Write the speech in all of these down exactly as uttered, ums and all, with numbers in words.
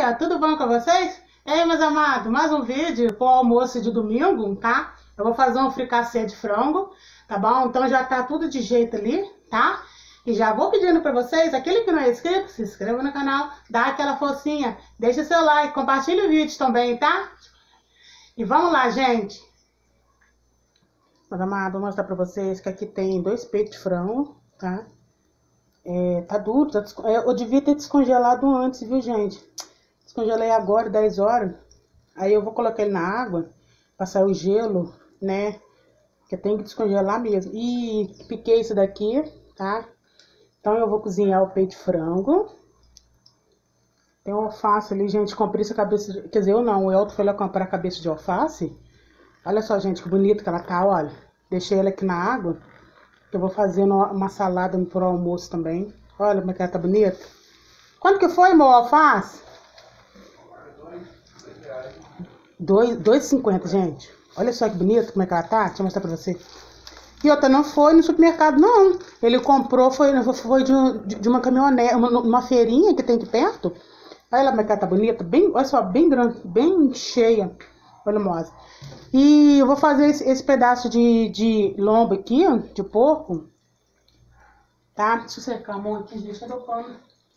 dia, tudo bom com vocês? E aí, meus amados, mais um vídeo pro almoço de domingo, tá? Eu vou fazer um fricassê de frango, tá bom? Então já tá tudo de jeito ali, tá? E já vou pedindo pra vocês, aquele que não é inscrito, se inscreva no canal, dá aquela forcinha, deixa seu like, compartilha o vídeo também, tá? E vamos lá, gente. Meus amados, vou mostrar pra vocês que aqui tem dois peitos de frango, tá? É, tá duro, tá desco... é, eu devia ter descongelado antes, viu, gente? Descongelei agora, dez horas. Aí eu vou colocar ele na água, passar o gelo, né? Que tem que descongelar mesmo. E piquei isso daqui, tá? Então eu vou cozinhar o peito de frango. Tem um alface ali, gente. Comprei essa cabeça de... Quer dizer, eu não, o Elton foi lá comprar a cabeça de alface. Olha só, gente, que bonita que ela tá, olha. Deixei ela aqui na água. Eu vou fazendo uma salada pro almoço também. Olha como é que ela tá bonita. Quanto que foi, meu alface? dois reais e cinquenta, gente. Olha só que bonito como é que ela tá. Deixa eu mostrar pra você. E outra, não foi no supermercado, não. Ele comprou, foi, foi de, de uma caminhonete, uma, uma feirinha que tem aqui perto. Olha lá como é que ela tá bonita. Bem, olha só, bem grande, bem cheia. Volumosa. E eu vou fazer esse, esse pedaço de, de lombo aqui, de porco. Tá? Deixa eu secar a mão aqui, gente. Cadê o pano?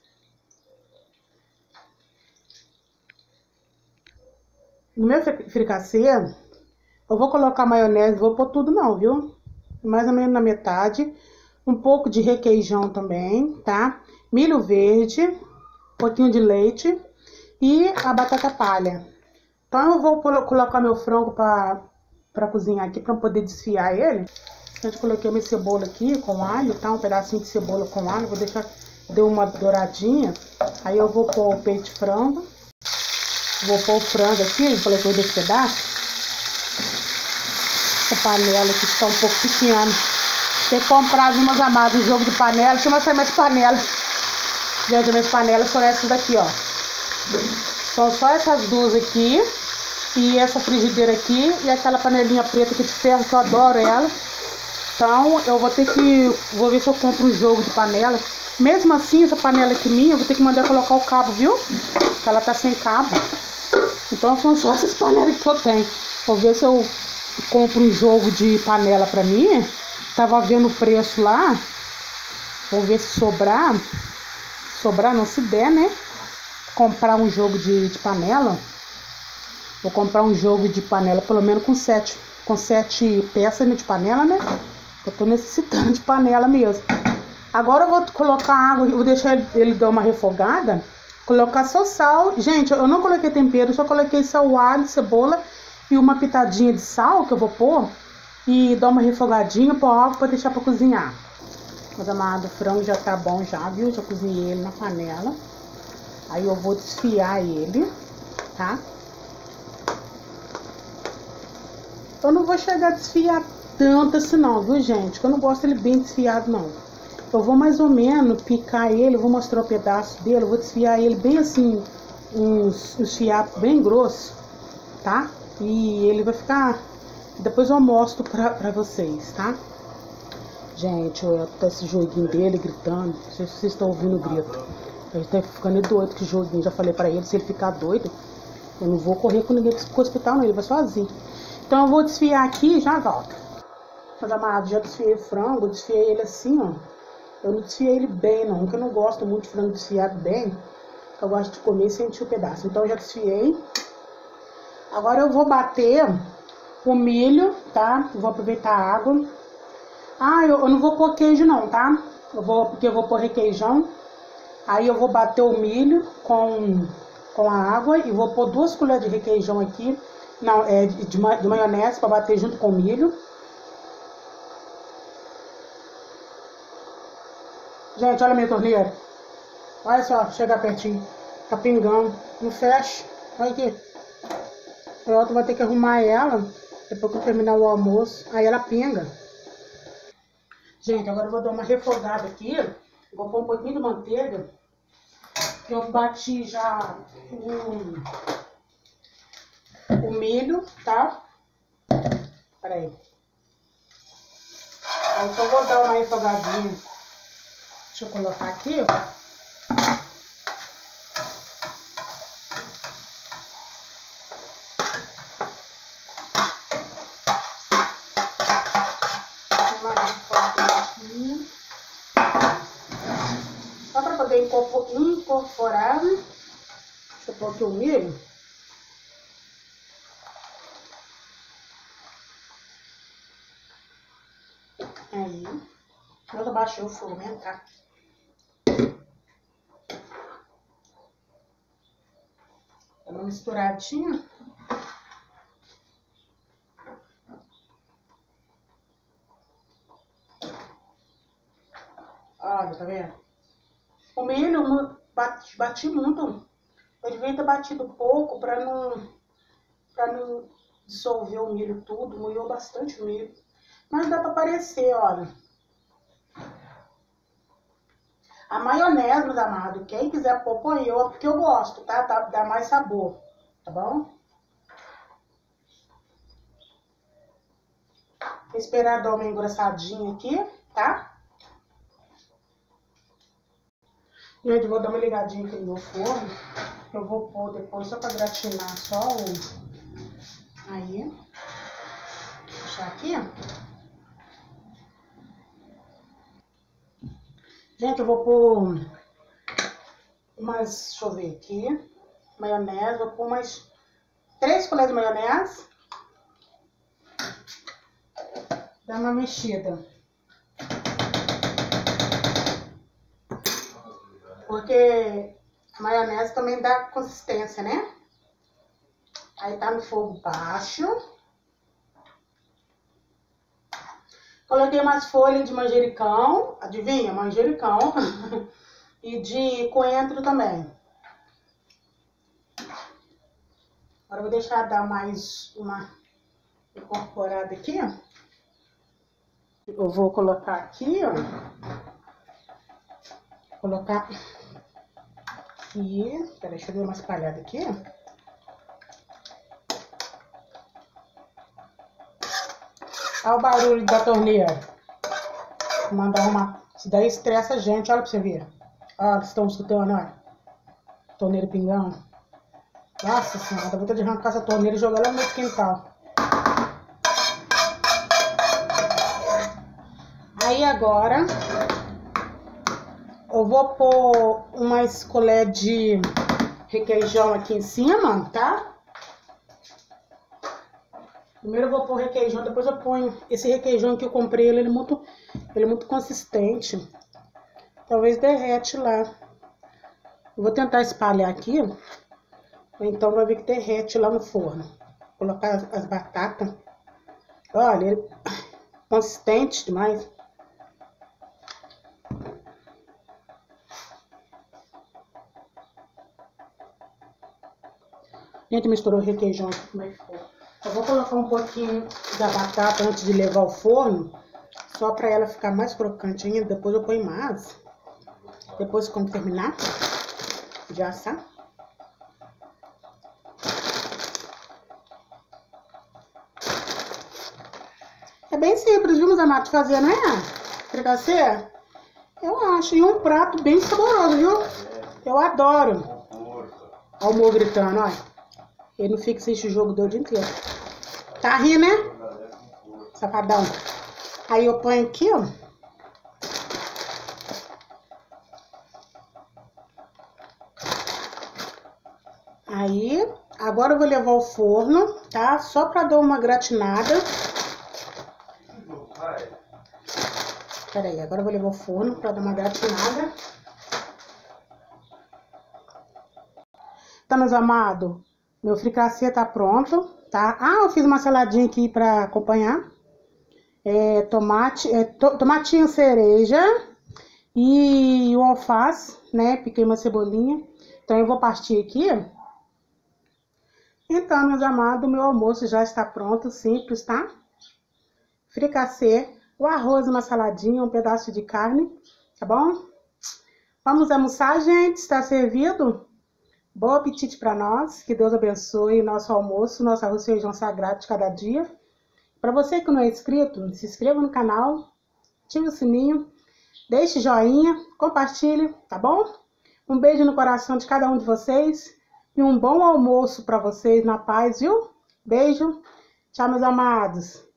No meu fricassê, eu vou colocar maionese, vou pôr tudo não, viu? Mais ou menos na metade. Um pouco de requeijão também, tá? Milho verde, um pouquinho de leite e a batata palha. Então eu vou colocar meu frango pra, pra cozinhar aqui, pra poder desfiar ele. Eu coloquei minha cebola aqui com alho, tá? Um pedacinho de cebola com alho, vou deixar, deu uma douradinha. Aí eu vou pôr o peito de frango. Vou pôr o frango aqui, coloquei desse pedaço. Essa panela aqui está um pouco pequena. Tem que comprar, viu, meus amados, um jogo de panela. Deixa eu mostrar minhas panelas. Gente, minhas panelas são essas daqui, ó. São só essas duas aqui. E essa frigideira aqui. E aquela panelinha preta aqui de ferro, que eu adoro ela. Então, eu vou ter que... Vou ver se eu compro um jogo de panela. Mesmo assim, essa panela aqui minha, eu vou ter que mandar colocar o cabo, viu? Porque ela tá sem cabo. Então, são só essas panelas que eu tenho. Vou ver se eu compro um jogo de panela pra mim. Tava vendo o preço lá. Vou ver se sobrar. Sobrar, não, se der, né? Comprar um jogo de, de panela. Vou comprar um jogo de panela, pelo menos com sete, com sete peças de panela, né? Eu tô necessitando de panela mesmo. Agora eu vou colocar água, vou deixar ele, ele dar uma refogada. Colocar só sal. Gente, eu não coloquei tempero, só coloquei sal, alho, cebola e uma pitadinha de sal que eu vou pôr. E dar uma refogadinha, pôr água pra deixar pra cozinhar. Meus amados, o frango já tá bom já, viu? Já cozinhei ele na panela. Aí eu vou desfiar ele, tá? Eu não vou chegar a desfiar tanto assim não, viu, gente? Porque eu não gosto dele bem desfiado, não. Eu vou mais ou menos picar ele, vou mostrar o um pedaço dele, eu vou desfiar ele bem assim, uns, uns fiapos bem grossos, tá? E ele vai ficar... Depois eu mostro pra, pra vocês, tá? Gente, olha, tá esse joguinho dele gritando, não sei se vocês estão ouvindo o grito. Ele tá ficando doido com o joguinho, já falei pra ele, se ele ficar doido, eu não vou correr com ninguém pro hospital, não, ele vai sozinho. Então eu vou desfiar aqui e já volto. Meus amados, já desfiei o frango, desfiei ele assim, ó. Eu não desfiei ele bem, não, porque eu não gosto muito de frango desfiado bem. Eu gosto de comer e sentir o pedaço. Então eu já desfiei. Agora eu vou bater o milho, tá? Eu vou aproveitar a água. Ah, eu, eu não vou pôr queijo não, tá? Eu vou, porque eu vou pôr requeijão. Aí eu vou bater o milho com, com a água e vou pôr duas colheres de requeijão aqui. Não, é de, de, de maionese para bater junto com o milho. Gente, olha a minha torneira. Olha só, chega pertinho. Tá pingando. Não fecha. Olha aqui. O Elton vai ter que arrumar ela depois que eu terminar o almoço. Aí ela pinga. Gente, agora eu vou dar uma refogada aqui. Vou pôr um pouquinho de manteiga. Eu bati já o, o milho, tá? Pera aí. Aí só vou dar uma refogadinha. Deixa eu colocar aqui, ó. poder incorporar. Deixa eu pôr aqui o milho. Aí, eu baixei o fogo mesmo, tá? Dá uma misturadinha. Olha, tá vendo? O milho eu bati, bati muito. Eu devia ter batido pouco pra não, pra não dissolver o milho tudo. Moeu bastante o milho. Mas dá pra aparecer, olha. A maionese, meus amados, quem quiser pôr, põe eu, porque eu gosto, tá? Tá? Dá mais sabor, tá bom? Vou esperar dar uma engrossadinha aqui, tá? Gente, vou dar uma ligadinha aqui no meu forno. Eu vou pôr depois só pra gratinar só o... Aí. Vou deixar aqui, ó. Gente, eu vou pôr umas, deixa eu ver aqui, maionese, vou pôr umas três colheres de maionese. Dá uma mexida. Porque a maionese também dá consistência, né? Aí tá no fogo baixo. Coloquei umas folhas de manjericão, adivinha? Manjericão. E de coentro também. Agora eu vou deixar dar mais uma incorporada aqui, ó. Eu vou colocar aqui, ó. Vou colocar aqui. Peraí, deixa eu dar uma espalhada aqui, ó. Olha o barulho da torneira. Vou mandar uma... Isso daí estressa a gente, olha pra você ver. Olha, vocês estão escutando, olha. Torneira pingando. Nossa senhora, dá vontade de arrancar essa torneira e jogar ela no meu quintal. Aí agora, eu vou pôr umas colher de requeijão aqui em cima, tá? Primeiro eu vou pôr requeijão, depois eu ponho esse requeijão que eu comprei, ele é muito, ele é muito consistente. Talvez derrete lá. Eu vou tentar espalhar aqui, então vai ver que derrete lá no forno. Vou colocar as, as batatas. Olha, ele é consistente demais. Gente, misturou o requeijão aqui, como é que ficou? Eu vou colocar um pouquinho da batata antes de levar ao forno, só para ela ficar mais crocante ainda. Depois eu ponho mais. Depois, quando terminar de assar. É bem simples, viu, meus amados, de fazer, não é? Fricassê? Eu acho. E um prato bem saboroso, viu? Eu adoro. Olha o Mo gritando, olha. Ele não fica sem esse jogo do dia inteiro. Tá rindo, né? Safadão. Aí eu ponho aqui, ó. Aí, agora eu vou levar ao forno, tá? Só pra dar uma gratinada. Pera aí, agora eu vou levar ao forno pra dar uma gratinada. Tá, meus amados? Meu fricassê tá pronto, tá? Ah, eu fiz uma saladinha aqui pra acompanhar. É, tomate, é, to, tomatinho cereja e o alface, né? Piquei uma cebolinha. Então, eu vou partir aqui. Então, meus amados, meu almoço já está pronto, simples, tá? Fricassê, o arroz, uma saladinha, um pedaço de carne, tá bom? Vamos almoçar, gente? Está servido? Bom apetite para nós, que Deus abençoe nosso almoço, nosso arroz e feijão sagrado de cada dia. Para você que não é inscrito, se inscreva no canal, ative o sininho, deixe joinha, compartilhe, tá bom? Um beijo no coração de cada um de vocês e um bom almoço para vocês na paz, viu? Beijo, tchau, meus amados.